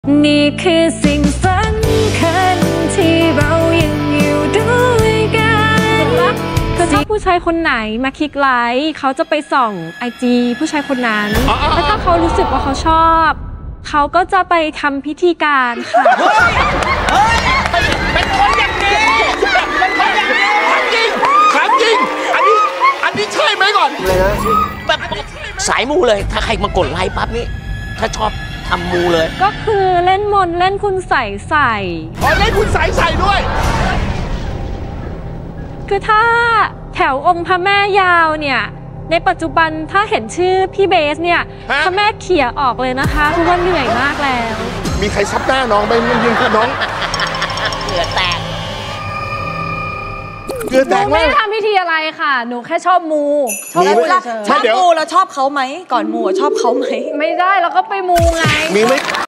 นี่คือสิ่งสำคัญที่เรายังอยู่ด้วยกันคือถ้าผู้ชายคนไหนมาคลิกไลค์เขาจะไปส่องIGผู้ชายคนนั้นแล้วถ้าเขารู้สึกว่าเขาชอบเขาก็จะไปทำพิธีการค่ะเป็นคนอย่างนี้เป็นคนอย่างนี้ถามจริงอันนี้ใช่ไหมก่อนเลยนะแบบสายมูเลยถ้าใครมากดไลค์ปั๊บนี่ถ้าชอบทำมูเลยก็คือเล่นมนต์เล่นคุณใส่เล่นคุณใส่ด้วยคือถ้าแถวองค์พระแม่ยาวเนี่ยในปัจจุบันถ้าเห็นชื่อพี่เบสเนี่ยพระแม่เขี่ยออกเลยนะคะเพราะว่าเหนื่อยมากแล้วมีใครซับหน้าน้องไหมยิงน้องเหงื่อแตกหนูไม่ได้ทำพิธีอะไรค่ะหนูแค่ชอบมูชอบมูแล้วชอบเขาไหมก่อนมูชอบเขาไหมไม่ได้เราก็ไปมูไงมีไหม